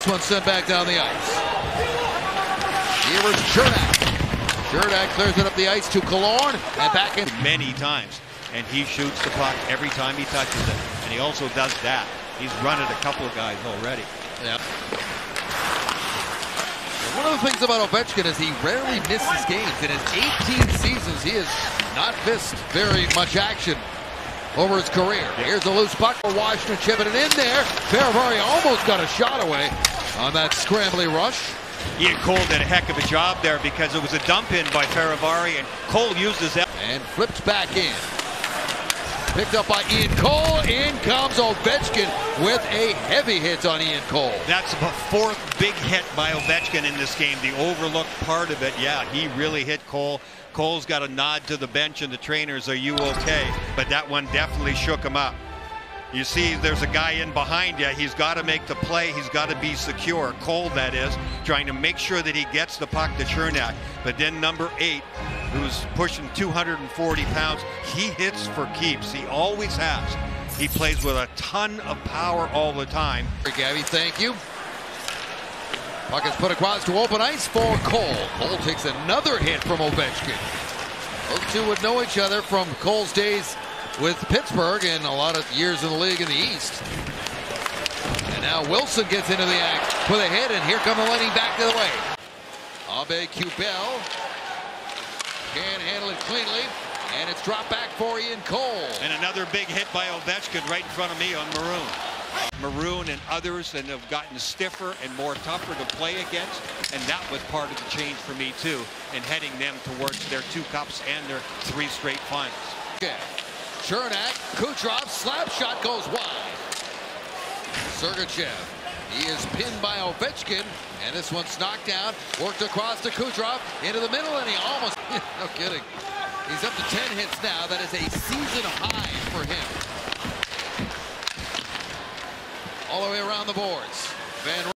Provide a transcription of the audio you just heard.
one sent back down the ice. Here is Cernak. Cernak clears it up the ice to Killorn and back in. Many times, and he shoots the puck every time he touches it, and he also does that. He's run it a couple of guys already. Yep. One of the things about Ovechkin is he rarely misses games. In his 18 seasons, he has not missed very much action over his career. Here's a loose puck for Washington, chipping it in there. Ferravari almost got a shot away on that scrambly rush. Ian Cole did a heck of a job there because it was a dump in by Ferravari, and Cole used his... And flipped back in. Picked up by Ian Cole. In comes Ovechkin with a heavy hit on Ian Cole. That's the fourth big hit by Ovechkin in this game. The overlooked part of it, yeah, he really hit Cole. Cole's got a nod to the bench and the trainers, are you okay? But that one definitely shook him up. You see, there's a guy in behind you. He's got to make the play. He's got to be secure. Cole, that is, trying to make sure that he gets the puck to Cernak. But then number 8, who's pushing 240 pounds, he hits for keeps. He always has. He plays with a ton of power all the time. Gabby, thank you. Puck is put across to open ice for Cole. Cole takes another hit from Ovechkin. Those two would know each other from Cole's days with Pittsburgh and a lot of years in the league in the East. And now Wilson gets into the act with a hit, and here come the Lightning back the other way. Aube-Kubel can't handle it cleanly, and it's dropped back for Ian Cole. And another big hit by Ovechkin right in front of me on Maroon. Maroon and others and have gotten stiffer and more tougher to play against, and that was part of the change for me too, in heading them towards their 2 cups and their 3 straight finals. Okay. Cernak, Kucherov, slap shot goes wide. Sergachev, he is pinned by Ovechkin, and this one's knocked down, worked across to Kucherov, into the middle, and he almost, no kidding. He's up to 10 hits now. That is a season high for him. All the way around the boards. Van